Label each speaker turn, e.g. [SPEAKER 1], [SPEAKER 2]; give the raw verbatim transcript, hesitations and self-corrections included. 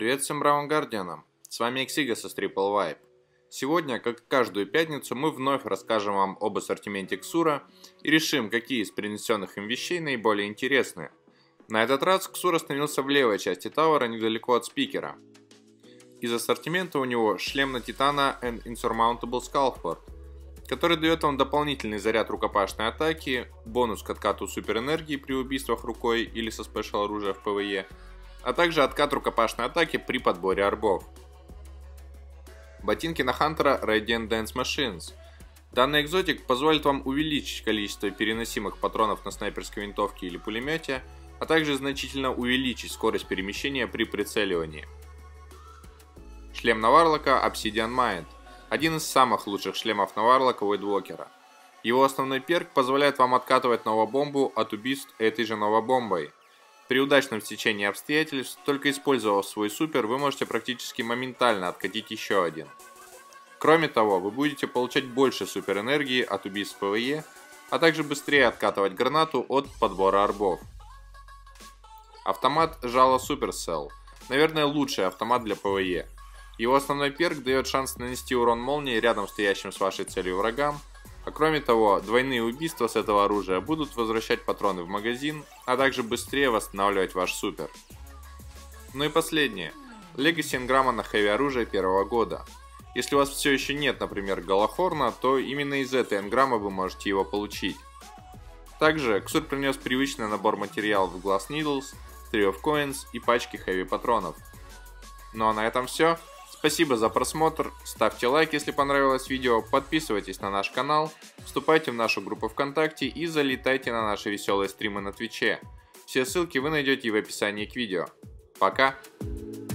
[SPEAKER 1] Привет всем Бравым Гардианам! С вами Эксига со Triple Vibe. Сегодня, как и каждую пятницу, мы вновь расскажем вам об ассортименте Xur и решим, какие из принесенных им вещей наиболее интересны. На этот раз Xur остановился в левой части Тауэра, недалеко от спикера. Из ассортимента у него шлем на Титана and Insurmountable Skullport, который дает вам дополнительный заряд рукопашной атаки, бонус к откату суперэнергии при убийствах рукой или со спешл оружия в ПВЕ, а также откат рукопашной атаки при подборе орбов. Ботинки на Хантера Radiant Dance Machines. Данный экзотик позволит вам увеличить количество переносимых патронов на снайперской винтовке или пулемете, а также значительно увеличить скорость перемещения при прицеливании. Шлем на Варлока Obsidian Mind. Один из самых лучших шлемов на Варлока Voidwalker. Его основной перк позволяет вам откатывать новобомбу от убийств этой же новобомбой. При удачном стечении обстоятельств, только использовав свой супер, вы можете практически моментально откатить еще один. Кроме того, вы будете получать больше суперэнергии от убийств ПВЕ, а также быстрее откатывать гранату от подбора орбов. Автомат Жало Supercell. Наверное, лучший автомат для ПВЕ. Его основной перк дает шанс нанести урон молнии рядом стоящим с вашей целью врагам. А кроме того, двойные убийства с этого оружия будут возвращать патроны в магазин, а также быстрее восстанавливать ваш супер. Ну и последнее. Legacy энграмма на хэви оружие первого года. Если у вас все еще нет, например, Галахорна, то именно из этой энграммы вы можете его получить. Также Xur принес привычный набор материалов Glass Needles, Tree of Coins и пачки хэви патронов. Ну а на этом все. Спасибо за просмотр, ставьте лайк, если понравилось видео, подписывайтесь на наш канал, вступайте в нашу группу ВКонтакте и залетайте на наши веселые стримы на Твиче. Все ссылки вы найдете в описании к видео. Пока!